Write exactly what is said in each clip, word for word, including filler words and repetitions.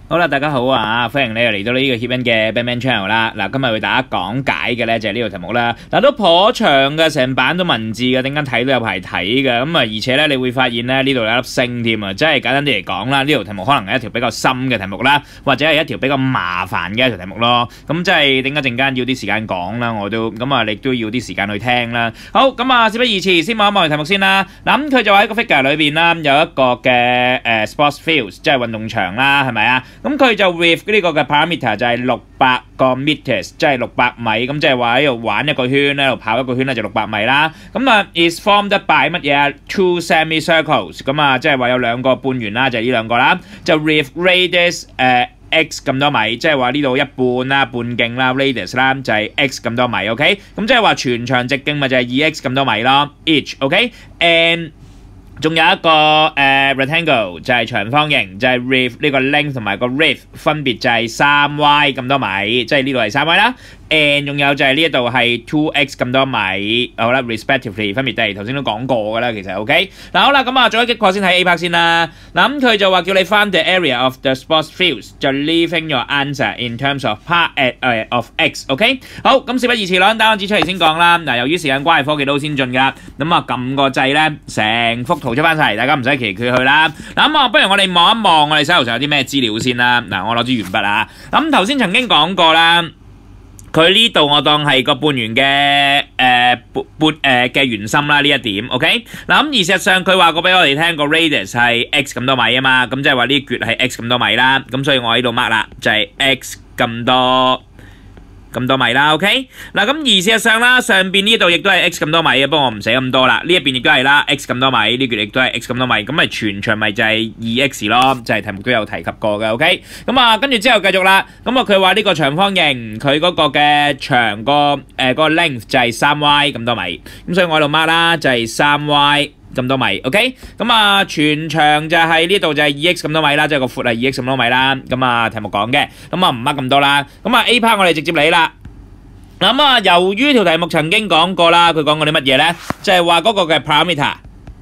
好啦，大家好啊！歡迎你又嚟到呢個 Hip 嘅 Batman Channel 啦。嗱，今日為大家講解嘅咧就係呢個題目啦。嗱，都頗長嘅，成版都文字嘅，點解睇都有排睇嘅。咁啊，而且咧，你會發現咧呢度有粒星添啊！即係簡單啲嚟講啦，呢條題目可能係一條比較深嘅題目啦，或者係一條比較麻煩嘅一條題目咯。咁即係點解陣間要啲時間講啦？我都咁啊，你都要啲時間去聽啦。好，咁啊，事不宜遲，先望一望題目先啦。嗱，咁佢就喺個 figure 裏邊啦，有一個嘅誒 sports fields， 即係運動場啦，係咪啊？咁佢就 with 呢個嘅 parameter 就係六百個 meters， 即係六百米，咁即係話喺度玩一個圈，喺度跑一個圈咧就六百米啦。咁啊 is formed by 乜嘢啊 ？two semicircles， 咁啊即係話有兩個半圓啦，就係呢兩個啦。就 with radius 誒、呃、x 咁多米，即係話呢度一半啦，半徑啦 ，radius 啦就係 x 咁多米 ，OK？ 咁即係話全長直徑咪就係二 x 咁多米咯 ，each，OK？and 仲有一個誒、呃、rectangle 就係長方形，就係 with 呢個 length 同埋個 width 分別就係三 y 咁多米，即係呢度係三 y 啦。and 仲有就係呢一度係 two x 咁多米，好啦 ，respectively 分別地頭先都講過㗎啦，其實 OK。嗱好啦，咁啊，再擊破先睇 A part 先啦。嗱咁佢就話叫你 find the area of the sports fields， 就 leaving your answer in terms of part at、uh, of x，OK、okay？ 好，咁事不宜遲，攞答案紙出嚟先講啦。嗱，由於時間關係，科技都好先進㗎，咁啊撳個掣咧，成幅圖出翻晒嚟，大家唔使奇佢去啦。嗱咁啊，不如我哋望一望我哋手頭上有啲咩資料先啦。嗱，我攞支鉛筆啊。咁頭先曾經講過啦。佢呢度我當係個半圓嘅誒半半誒嘅圓心啦，呢一點 ，OK？ 嗱咁而事實上佢話過俾我哋聽個 radius 係 x 咁多米啊嘛，咁即係話呢橛係 x 咁多米啦，咁所以我喺度 mark 啦，就係 x 咁多咁多米啦 ，OK？ 嗱咁而事實上啦，上邊呢度亦都係 x 咁多米嘅，不過我唔寫咁多啦，呢一邊亦都係啦 ，x 咁多米，呢橛亦都係 x 咁多米，咁咪全長咪就係二 x 咯，就係題目都有提及過嘅 ，OK？ 咁啊，跟住之後繼續啦，咁啊佢話呢個長方形佢嗰個嘅長個誒嗰個 length 就係三 y 咁多米，咁所以我喺度 mark 啦，就係三 y。咁多米 ，OK？ 咁啊，全長就係呢度就係二 x 咁多米啦，即係個闊係二 x 咁多米啦。咁啊，題目講嘅，咁啊唔乜咁多啦。咁啊 A part 我哋直接嚟啦。咁啊，由於條題目曾經講過啦，佢講過啲乜嘢咧？就係話嗰個嘅 parameter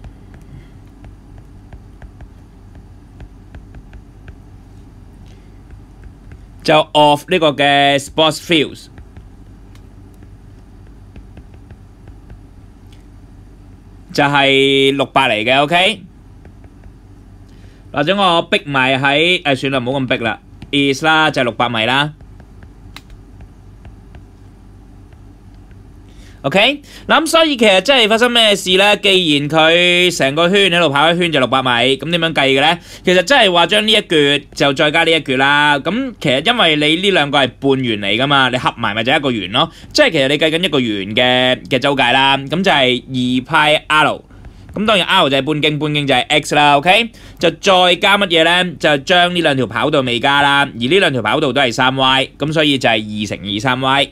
就 of 呢個嘅 sports fields。就係六百嚟嘅 ，OK？ 或者我逼埋喺誒，算啦，唔好咁逼啦 ，is 啦，就係六百米啦 ，OK？ 嗱咁所以其實真係發生咩事咧？既然佢成個圈喺度跑一圈就六百米，咁點樣計嘅咧？其實真係話將呢一橛就再加呢一橛啦。咁其實因為你呢兩個係半圓嚟噶嘛，你合埋咪就一個圓咯。即係其實你計緊一個圓嘅嘅周界啦，咁就係二派 r。咁當然 r 就係半徑，半徑就係 x 啦 ，OK？ 就再加乜嘢咧？就將呢兩條跑道未加啦，而呢兩條跑道都係三 y， 咁所以就係二乘以三 y。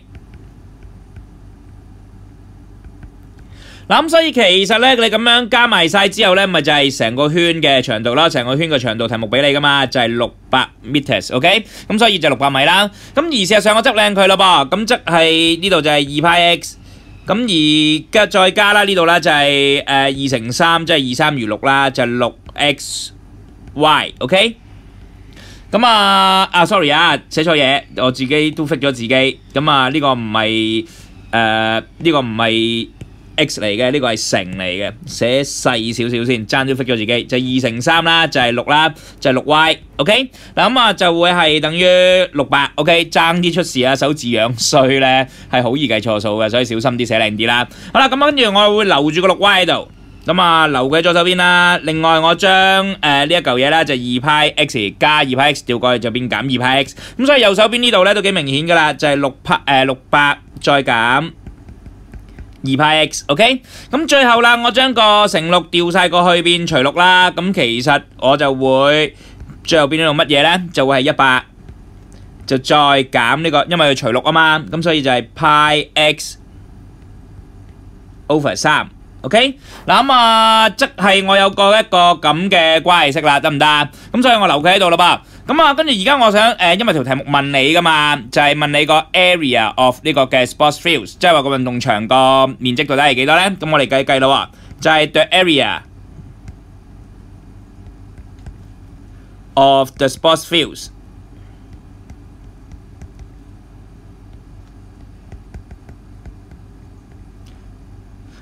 嗱咁所以其實咧，你咁樣加埋晒之後咧，咪就係成個圈嘅長度啦，成個圈嘅長度題目俾你噶嘛，就係六百 meters，OK？ 咁所以就六百米啦。咁而事實上我執靚佢咯噃，咁即係呢度就係二派 x。咁而家再加啦，呢度啦就係誒二乘三，即係二三如六啦，就係六 x y，OK？ 咁啊啊 sorry 啊，寫錯嘢，我自己都 fix 咗自己。咁啊呢個唔係誒呢個唔係 x 嚟嘅，呢個係乘嚟嘅，寫細少少先，爭啲 fix 咗自己，就二乘三啦，就係六啦，就係六 y。OK， 嗱咁啊就會係等於六百 ，OK， 爭啲出事啊，手字樣衰咧，係好易計錯數嘅，所以小心啲寫靚啲啦。好啦，咁跟住我會留住個六 y 喺度，咁啊留佢喺左手邊啦。另外我將誒呢一嚿嘢咧就二派 x 加二派 x 調過去就變減二派 x， 咁所以右手邊呢度咧都幾明顯噶啦，就係六派誒六百再減二派 x，OK， 咁最後啦，我將個乘六調晒過去變除六啦，咁其實我就會。最後變咗做乜嘢咧？就會係一百，就再減呢個，因為佢除六啊嘛，咁所以就係派 x over 三 ，OK？ 嗱咁啊，即係我有個一個咁嘅關係式啦，得唔得？咁所以我留佢喺度啦噃。咁啊，跟住而家我想誒，因為條題目問你噶嘛，就係問你個 area of 呢個嘅 sports fields， 即係話個運動場個面積到底係幾多咧？咁我哋計計咯喎，就係 the area of the sports fields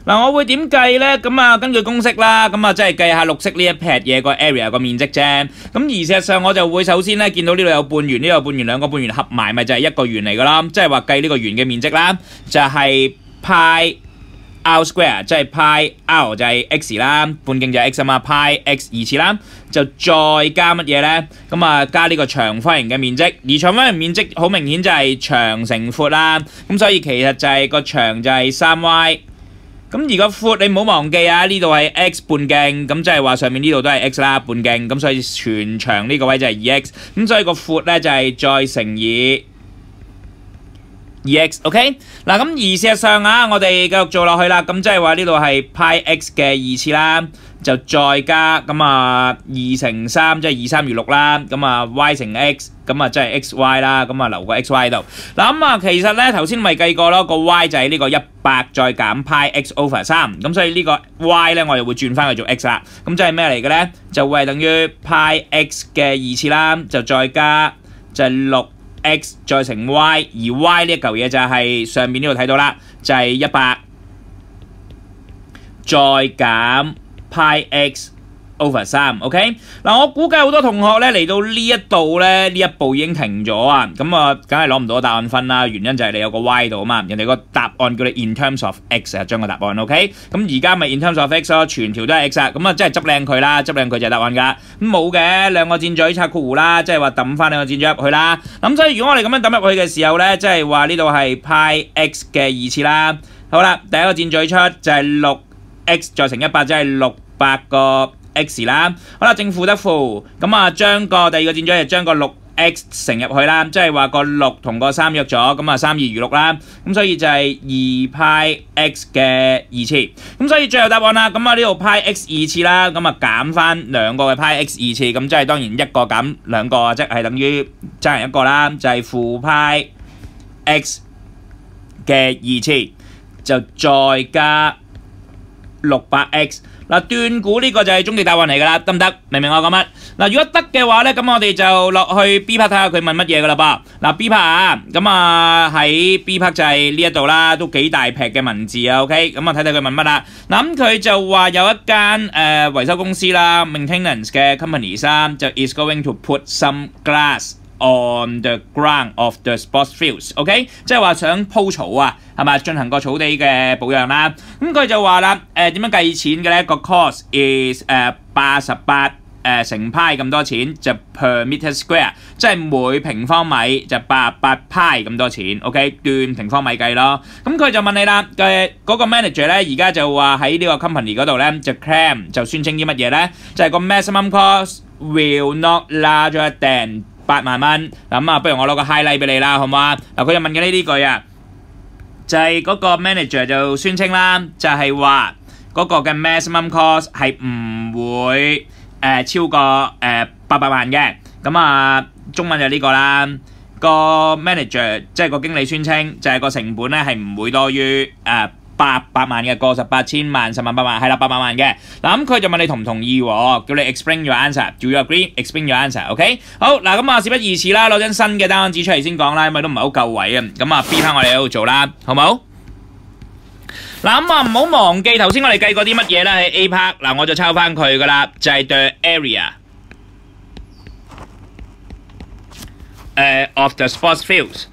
嗱，我會點計咧？咁啊，根據公式啦，咁啊，即係計下綠色呢一撇嘢個 area 個面積啫。咁而事實上我就會首先咧見到呢度有半圓，呢度有半圓，兩個半圓合埋咪就係一個圓嚟噶啦。即係話計呢個圓嘅面積啦，就係 pi r square， 即係 pi r 就係 x 啦，半徑就係 x 啊嘛 ，pi x 二次啦，就再加乜嘢咧？咁啊，加呢個長方形嘅面積，而長方形面積好明顯就係長乘闊啦。咁所以其實就係個長就係三 y。咁而個闊你唔好忘記啊，呢度係 x 半徑，咁即係話上面呢度都係 x 啦，半徑，咁所以全長呢個位就係 二 x， 咁所以個闊咧就係再乘以二 x，OK？ 嗱，咁而事實上啊，我哋繼續做落去啦，咁即係話呢度係 pi x 嘅二次啦，就再加咁啊二乘三，即係二三如六啦，咁啊 y 乘 x， 咁啊即係 xy 啦，咁啊留個 xy 喺度。嗱咁啊，其實咧頭先咪計過咯，個 y 就係呢個一百再減 pi x over 三，咁所以呢個 y 咧我哋會轉翻去做 x 啦。咁即係咩嚟嘅咧？就會係等於 pi x 嘅二次啦，就再加就係六 x 再乘 y， 而 y 呢一嚿嘢就係上面呢度睇到啦，就係一百再減 pi x over 三 ，OK？ 嗱，我估計好多同學咧嚟到呢一度咧，呢一步已經停咗啊，咁啊，梗係攞唔到答案分啦。原因就係你有個 y 度啊嘛，人哋個答案叫你 in terms of x 啊，將個答案 OK。咁而家咪 in terms of x 咯，全條都係 x 啊，咁啊，即係執靚佢啦，執靚佢就係答案㗎。咁冇嘅，兩個箭嘴拆括弧啦，即係話揼翻兩個箭嘴入去啦。咁所以如果我哋咁樣揼入去嘅時候咧，即係話呢度係 pi x 嘅二次啦。好啦，第一個箭嘴出就係六 x 再乘一百，即係六百個x 啦，好啦，正負得負，咁啊將個第二個箭嘴就將個六 x 乘入去啦，即係話個六同個三約咗，咁啊三二如六啦，咁所以就係二 pi x 嘅二次，咁所以最後答案啦，咁啊呢度 pi x 二次啦，咁啊減翻兩個嘅 pi x 二次，咁即係當然一個減兩個，即係等於爭人一個啦，就係負 pi x 嘅二次，就再加六百 x。嗱，斷估呢個就係終極答案嚟㗎啦，得唔得？明唔明我講乜？嗱，如果得嘅話咧，咁我哋就落去 B part 睇下佢問乜嘢㗎啦噃。嗱 B part 啊，咁啊喺 B part 就係呢一度啦，都幾大撇嘅文字啊 ，OK， 咁啊睇睇佢問乜啦。嗱咁佢就話有一間誒維修公司啦 ，maintenance 嘅 companies 啦，就 is going to put some glass on the ground of the sports fields，OK， 即係話想鋪草啊，係咪進行個草地嘅保養啦？咁佢就話啦，誒點樣計錢嘅咧？個 cost is 誒八十八誒乘 pi 咁多錢，就 per meter square， 即係每平方米就八十八 pi 咁多錢 ，OK， 斷平方米計咯。咁佢就問你啦，嘅嗰個 manager 咧，而家就話喺呢個 company 嗰度咧，就 claim 就宣稱啲乜嘢咧？就係個 maximum cost will not larger than八萬蚊，咁啊，不如我攞個 highlight 俾你啦，好唔好啊？嗱，佢就問緊呢啲句啊，就係嗰個 manager 就宣稱啦，就係話嗰個嘅 maximum cost 係唔會誒超過誒八百萬嘅，咁啊，中文就呢個啦。個 manager 即係個經理宣稱，就係個成本咧係唔會多於誒八百萬嘅，個十八千萬、十萬、八萬，係啦，八百萬嘅。嗱咁佢就問你同唔同意喎？叫你 explain your answer，do you agree？explain your answer，OK？ 好嗱，咁啊事不宜遲啦，攞張新嘅單子出嚟先講啦，因為都唔係好夠位啊。咁啊 B 翻我哋喺度做啦，好唔好？嗱咁啊唔好忘記頭先我哋計過啲乜嘢啦喺 A part， 嗱我就抄翻佢噶啦，就係 the area 誒 of the sports fields。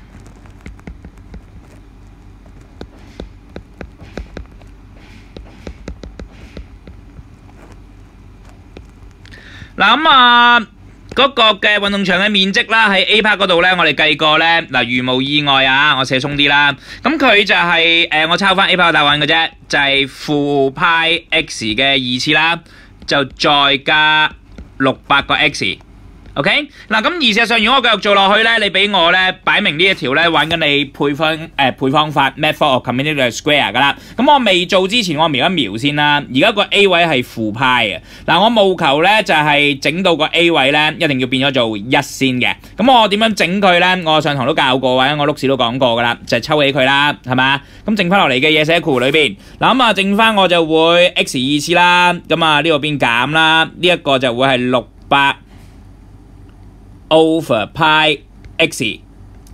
嗱咁啊，嗰個嘅運動場嘅面積啦，喺 A part 嗰度咧，我哋計過咧，嗱如無意外啊，我寫鬆啲啦。咁佢就係誒，我抄翻 A part 嘅答案嘅啫，就係負 pi x 嘅二次啦，就再加六百個 x。OK， 嗱咁而事實上，如果我繼續做落去咧，你俾我咧擺明呢一條咧玩緊你配方誒、呃、配方法 method of community square 噶啦。咁我未做之前，我描一描先啦。而家個 A 位係負派嘅，嗱我務求咧就係、是、整到個 A 位咧一定要變咗做一先嘅。咁我點樣整佢咧？我上堂都教過，或者我碌屎都講過噶啦，就係、是、抽起佢啦，係嘛？咁剩翻落嚟嘅嘢寫喺括弧裏邊。嗱咁啊，剩翻我就會 x 二次啦。咁啊呢個變減啦，呢、這、一個就會係六百。over pi x，OK，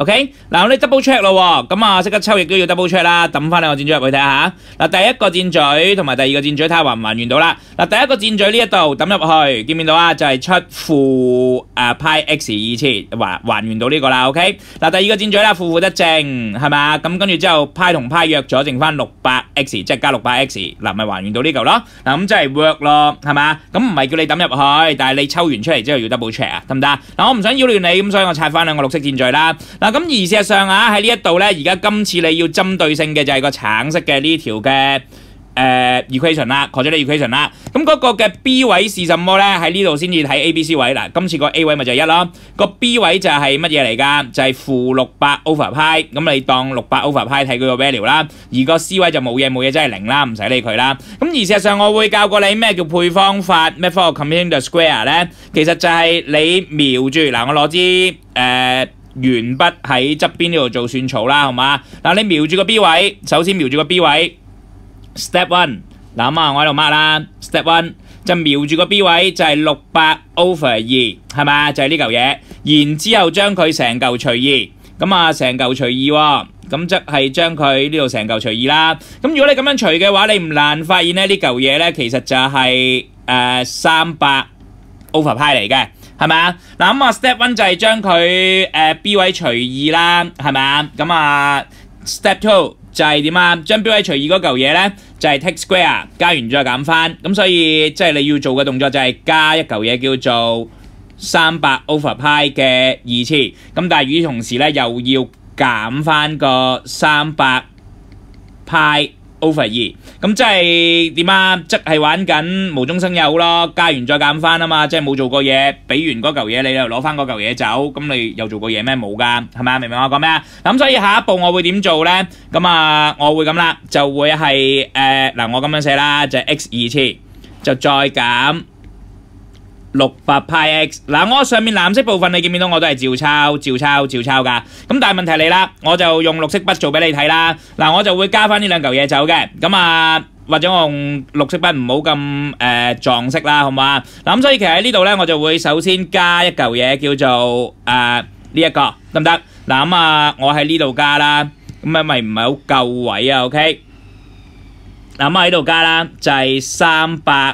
OK， 嗱我哋 double check 咯喎，咁啊即刻抽亦都要 double check 啦，抌翻兩個箭嘴入去睇下嚇。嗱第一個箭嘴同埋第二個箭嘴睇下還唔還原到啦。嗱第一個箭嘴呢一度抌入去，見唔見到啊？就係、是、出負誒派 x 二次，還還原到呢個啦。OK， 嗱第二個箭嘴啦，負負得正係咪？咁跟住之後派同派約咗，剩翻六百 x， 即係加六百 x， 嗱咪還原到呢嚿咯。嗱咁即係 work 咯，係嘛？咁唔係叫你抌入去，但係你抽完出嚟之後要 double check 啊，得唔得？嗱我唔想擾亂你，咁所以我拆翻兩個綠色箭嘴啦。嗱咁而事實上啊，喺呢一度咧，而家今次你要針對性嘅就係個橙色嘅呢條嘅誒 equation 啦 ，quadratic equation 啦。咁嗰個嘅 B 位是什麼咧？喺呢度先至睇 A、B、C 位嗱。今次個 A 位咪就係一咯，個 B 位就係乜嘢嚟㗎？就係負六百 over 派，咁你當六百 over 派睇佢個 value 啦。而個 C 位就冇嘢冇嘢，真係零啦，唔使理佢啦。咁而事實上我會教過你咩叫配方法 method of computing the square 咧，其實就係你瞄住嗱，我攞支誒。呃鉛筆喺側邊呢度做算草啦，好嘛？嗱，你瞄住個 B 位，首先瞄住個 B 位 ，step one， 嗱咁啊，我喺度 mark 啦 ，step one 就瞄住個 B 位就係六百 over 二，係咪？就係呢嚿嘢，然之後將佢成嚿除二，咁啊成嚿除二喎，咁即係將佢呢度成嚿除二啦。咁如果你咁樣除嘅話，你唔難發現咧呢嚿嘢咧其實就係誒三百 over 派嚟嘅。係咪啊？嗱咁啊 ，step one 就係將佢誒 B 位除二啦，係咪啊？咁啊 ，step two 就係點啊？將 B 位除二嗰嚿嘢咧，就係 take square， 加完再減翻。咁所以即係你要做嘅動作就係加一嚿嘢叫做三百 over 派嘅二次。咁但係與此同時咧，又要減翻個三百派over 二，咁即係點啊？即係玩緊無中生有咯，加完再減翻啊嘛，即係冇做過嘢，俾完嗰嚿嘢你又攞翻嗰嚿嘢走，咁你又做過嘢咩？冇噶，係咪啊？明唔明我講咩啊？咁所以下一步我會點做咧？咁啊，我會咁啦，就會係誒嗱，我咁樣寫啦，就係 x 二次，就再減六百派 x， 嗱我上面藍色部分你見唔見到我都係照抄、照抄、照抄㗎，咁但係問題嚟啦，我就用綠色筆做俾你睇啦，嗱我就會加翻呢兩嚿嘢走嘅，咁啊或者我用綠色筆唔好咁誒撞色啦，好唔好啊？嗱咁所以其實喺呢度咧，我就會首先加一嚿嘢叫做誒呢一個得唔得？嗱咁啊，我喺呢度加啦，咁啊咪唔係好夠位啊 ，OK？ 嗱咁啊喺度加啦，就係三百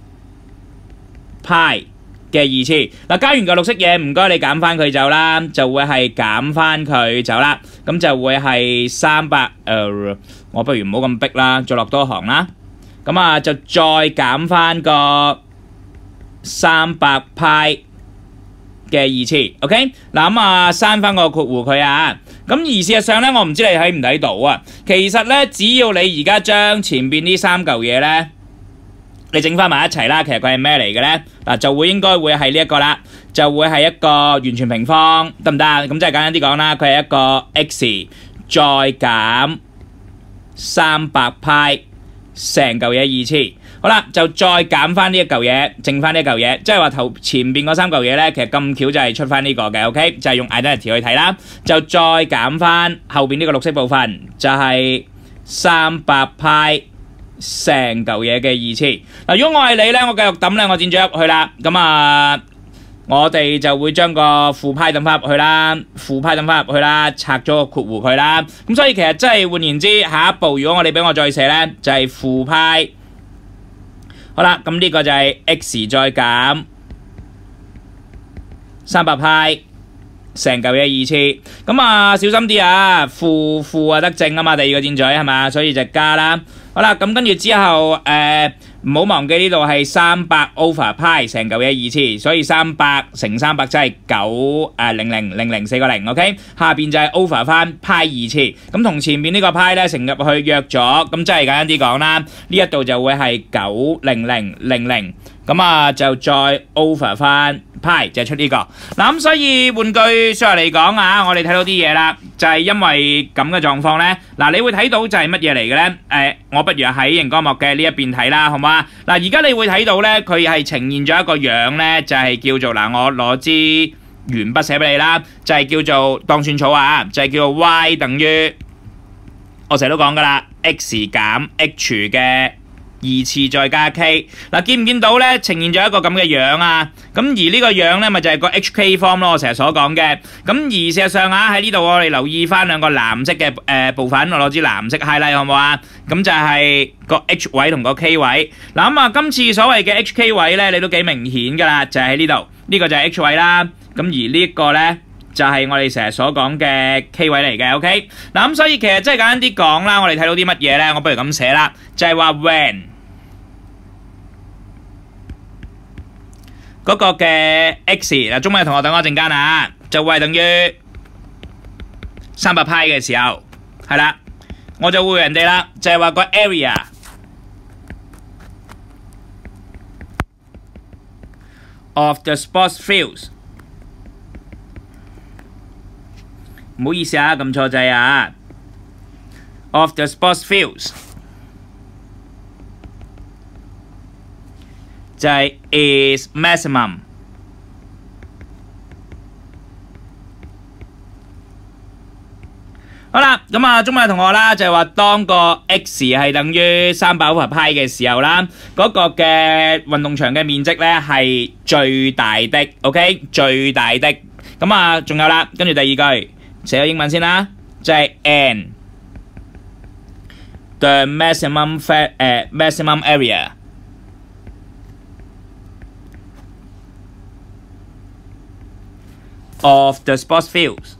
派嘅二次，嗱加完嚿綠色嘢，唔該你減翻佢走啦，就會係減翻佢走啦，咁就會係三百，誒，我不如唔好咁逼啦，再落多行啦，咁啊就再減翻個三百派嘅二次 ，OK， 嗱咁啊刪翻個括弧佢啊，咁而事實上咧，我唔知你睇唔睇到啊，其實咧只要你而家將前邊呢三嚿嘢咧。你整翻埋一齊啦，其實佢係咩嚟嘅咧？嗱，就會應該會係呢一個啦，就會係一個完全平方，得唔得啊？咁即係簡單啲講啦，佢係一個 x 再減三百派成嚿嘢二次，好啦，就再減翻呢一嚿嘢，剩翻呢一嚿嘢，即係話頭前邊嗰三嚿嘢咧，其實咁巧就係出翻呢個嘅 ，OK， 就係用 identity 去睇啦，就再減翻後邊呢個綠色部分，就係三百派。成嚿嘢嘅二次，嗱如果我係你咧，我繼續抌咧，我剪咗入去啦，咁啊，我哋就會將個負派抌翻入去啦，負派抌翻入去啦，拆咗個括弧佢啦，咁所以其實真係換言之，下一步如果我哋俾我再寫咧，就係負派，好啦，咁呢個就係 x 再減三百派。成嚿嘢二次，咁啊小心啲啊，負負啊得正啊嘛，第二個箭嘴係嘛，所以就加啦。好啦，咁跟住之後誒唔好忘記呢度係三百 over 派成嚿嘢二次，所以三百乘三百即係九誒零零零零四個零 ，OK？ 下邊就係 over 翻派二次，咁同前面呢個派咧乘入去約咗，咁即係簡單啲講啦，呢一度就會係九零零零零。咁啊，就再 over 翻派就出呢個嗱，咁所以換句説話嚟講啊，我哋睇到啲嘢啦，就係因為咁嘅狀況咧，嗱，你會睇到就係乜嘢嚟嘅咧？誒，我不如喺熒光幕嘅呢一邊睇啦，好嘛？嗱，而家你會睇到咧，佢係呈現咗一個樣咧，就係叫做嗱，我攞支鉛筆寫俾你啦，就係叫做當算草啊，就係叫做 y 等於我成日都講噶啦 ，x 減 h 嘅二次再加 K。嗱，見唔見到咧？呈現咗一個咁嘅樣啊！咁而呢個樣咧，咪就係個 H K form 咯，我成日所講嘅。咁而事實上啊，喺呢度我哋留意翻兩個藍色嘅誒、呃、部分，我攞支藍色 highlight 好唔好啊？咁就係個 H 位同個 K 位。嗱咁啊，今次所謂嘅 H K 位咧，你都幾明顯㗎啦，就係喺呢度。呢個就係 H 位啦。咁而呢一個咧，就係我哋成日所講嘅 K 位嚟嘅 ，OK？ 嗱咁所以其實真係簡單啲講啦，我哋睇到啲乜嘢咧？我不如咁寫啦，就係話 when 嗰個嘅 x 嗱，中文嘅同學等我一陣間啊，就會係等於三百派嘅時候，係啦，我就會人哋啦，就係話個 area of the sports fields。唔好意思啊，撳錯掣啊 ！Of the sports fields 就係 is maximum。好啦，咁啊，中文同學啦，就係話當個 x 係等於三百 over pi 嘅時候啦，嗰個嘅運動場嘅面積咧係最大的 ，OK， 最大的。咁啊，仲有啦，跟住第二句。寫個英文先啦，就係 and the maximum fa 誒 maximum area of the sports fields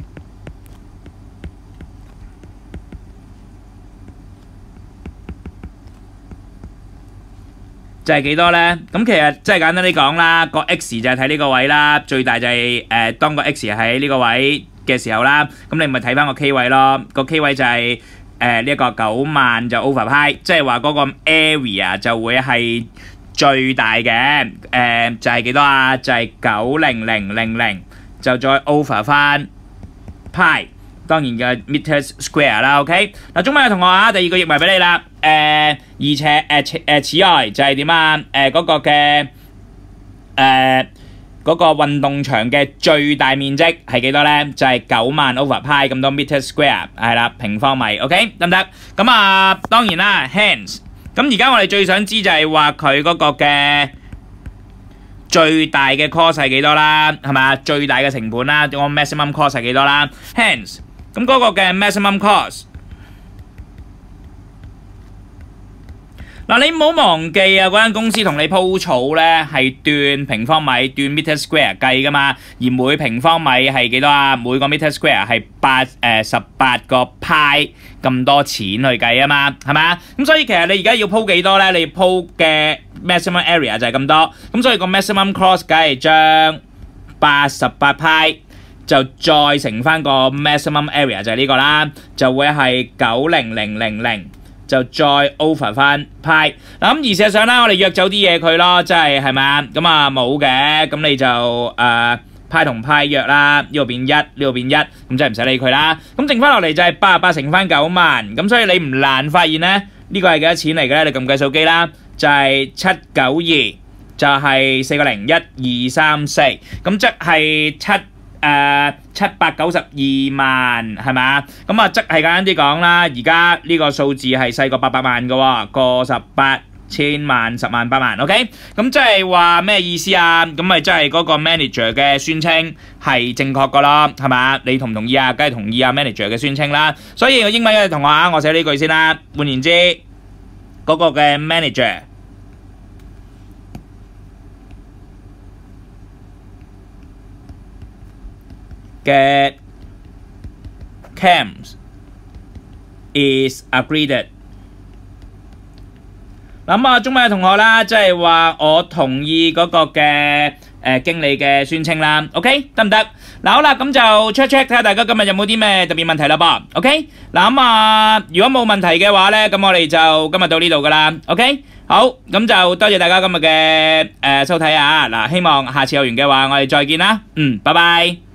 就係幾多咧？咁其實真係簡單啲講啦，個 x 就係睇呢個位啦，最大就係誒當個 x 喺呢個位嘅時候啦，咁你咪睇翻個 K 位咯，個 K 位就係誒呢一個九萬就 over pi， 即係話嗰個 area 就會係最大嘅，誒、呃、就係、是、幾多啊？就係九零零零零，就再 over 翻 pi， 當然嘅 meters square 啦 ，OK？ 嗱，中文嘅同學啊，第二個譯埋俾你啦，誒、呃、而且誒誒此外就係點啊？誒、呃、嗰、那個嘅誒。呃嗰個運動場嘅最大面積係幾多咧？就係九萬 over pi 咁多 meter square， 係啦，平方米 ，OK 得唔得？咁啊，當然啦 ，hence， 咁而家我哋最想知就係話佢嗰個嘅最大嘅 cost 係幾多啦？係咪？最大嘅成本啦，個 maximum cost 係幾多啦 ？hence， 咁嗰個嘅 maximum cost。嗱，你唔好忘記啊！嗰間公司同你鋪草咧係斷平方米、斷 meter square 計噶嘛，而每平方米係幾多啊？每個 meter square 係八誒十八個派咁多錢去計啊嘛，係咪啊？咁所以其實你而家要鋪幾多咧？你鋪嘅 maximum area 就係咁多，咁所以個 maximum cost 梗係將八十八派就再乘翻個 maximum area 就係呢個啦，就會係九零零零零。就再 over 翻派嗱，咁而事實上啦，我哋約走啲嘢佢咯，即係係咪啊？咁啊冇嘅，咁你就誒派同派約啦，呢度變一，呢度變一，咁即係唔使理佢啦。咁剩翻落嚟就係八十八乘翻九萬，咁所以你唔難發現咧，呢個係幾多錢嚟嘅咧？你撳計數機啦，就係七九二，就係四個零一二三四，咁即係七。誒七百九十二萬係咪？咁啊，即係簡單啲講啦，而家呢個數字係細過八百萬嘅喎，個十八千萬、十萬、八萬 ，OK？ 咁即係話咩意思啊？咁咪即係嗰個 manager 嘅宣稱係正確嘅咯，係咪？你同唔同意啊？梗係同意啊 manager 嘅宣稱啦。所以英文嘅同學啊，我寫呢句先啦。換言之，嗰個嘅 manager。嘅 claims is agreed。咁啊，中文嘅同學啦，即係話我同意嗰個嘅誒經理嘅宣稱啦。OK， 得唔得？嗱好啦，咁就 check check 睇下大家今日有冇啲咩特別問題啦噃。OK，嗱咁啊，如果冇問題嘅話咧，咁我哋就今日到呢度噶啦。OK，好，咁就多謝大家今日嘅誒收睇啊。嗱，希望下次有緣嘅話，我哋再見啦。嗯，拜拜。